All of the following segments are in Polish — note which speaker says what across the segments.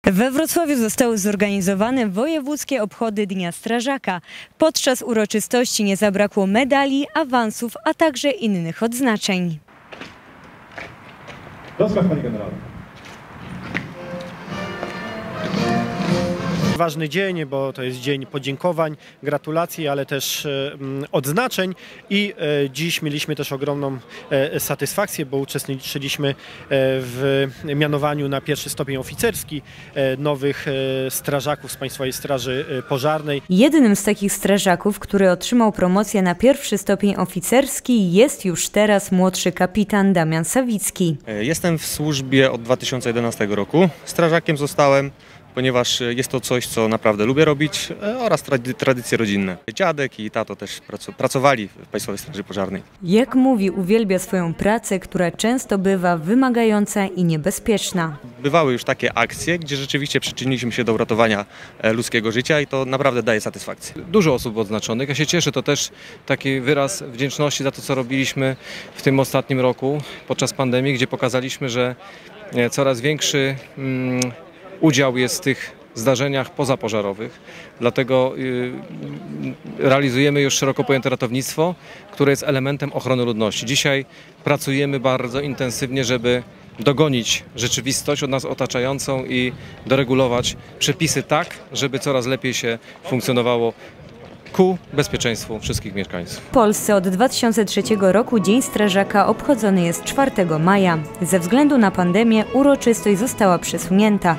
Speaker 1: We Wrocławiu zostały zorganizowane wojewódzkie obchody Dnia Strażaka. Podczas uroczystości nie zabrakło medali, awansów, a także innych odznaczeń.
Speaker 2: Rozkaz, panie generale. Ważny dzień, bo to jest dzień podziękowań, gratulacji, ale też odznaczeń i dziś mieliśmy też ogromną satysfakcję, bo uczestniczyliśmy w mianowaniu na pierwszy stopień oficerski nowych strażaków z Państwowej Straży Pożarnej.
Speaker 1: Jednym z takich strażaków, który otrzymał promocję na pierwszy stopień oficerski, jest już teraz młodszy kapitan Damian Sawicki.
Speaker 3: Jestem w służbie od 2011 roku. Strażakiem zostałem, ponieważ jest to coś, co naprawdę lubię robić, oraz tradycje rodzinne. Dziadek i tato też pracowali w Państwowej Straży Pożarnej.
Speaker 1: Jak mówi, uwielbia swoją pracę, która często bywa wymagająca i niebezpieczna.
Speaker 3: Bywały już takie akcje, gdzie rzeczywiście przyczyniliśmy się do uratowania ludzkiego życia i to naprawdę daje satysfakcję.
Speaker 4: Dużo osób odznaczonych. Ja się cieszę, to też taki wyraz wdzięczności za to, co robiliśmy w tym ostatnim roku podczas pandemii, gdzie pokazaliśmy, że coraz większy udział jest w tych zdarzeniach pozapożarowych. Dlatego realizujemy już szeroko pojęte ratownictwo, które jest elementem ochrony ludności. Dzisiaj pracujemy bardzo intensywnie, żeby dogonić rzeczywistość od nas otaczającą i doregulować przepisy tak, żeby coraz lepiej się funkcjonowało ku bezpieczeństwu wszystkich mieszkańców.
Speaker 1: W Polsce od 2003 roku Dzień Strażaka obchodzony jest 4 maja. Ze względu na pandemię uroczystość została przesunięta.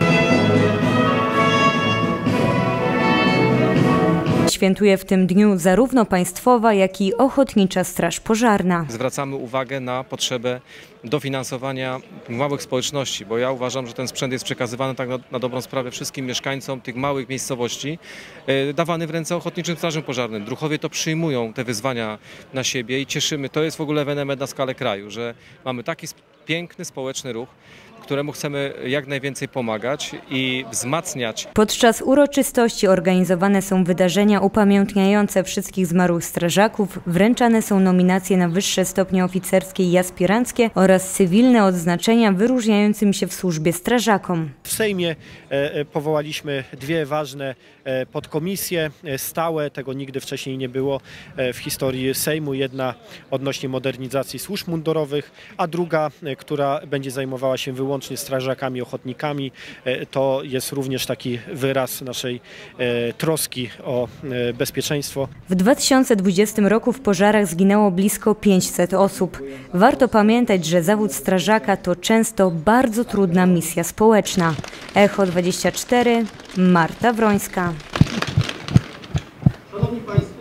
Speaker 1: Świętuje w tym dniu zarówno Państwowa, jak i Ochotnicza Straż Pożarna.
Speaker 4: Zwracamy uwagę na potrzebę dofinansowania małych społeczności, bo ja uważam, że ten sprzęt jest przekazywany tak na dobrą sprawę wszystkim mieszkańcom tych małych miejscowości, dawany w ręce Ochotniczym Strażom Pożarnym. Druhowie to przyjmują te wyzwania na siebie i cieszymy. To jest w ogóle ewenement na skalę kraju, że mamy taki piękny społeczny ruch, któremu chcemy jak najwięcej pomagać i wzmacniać.
Speaker 1: Podczas uroczystości organizowane są wydarzenia upamiętniające wszystkich zmarłych strażaków, wręczane są nominacje na wyższe stopnie oficerskie i aspiranckie oraz cywilne odznaczenia wyróżniającym się w służbie strażakom.
Speaker 2: W Sejmie powołaliśmy dwie ważne podkomisje stałe, tego nigdy wcześniej nie było w historii Sejmu. Jedna odnośnie modernizacji służb mundurowych, a druga, która będzie zajmowała się wyłącznie strażakami, ochotnikami. To jest również taki wyraz naszej troski o bezpieczeństwo.
Speaker 1: W 2020 roku w pożarach zginęło blisko 500 osób. Warto pamiętać, że zawód strażaka to często bardzo trudna misja społeczna. Echo 24, Marta Wrońska.
Speaker 2: Szanowni Państwo.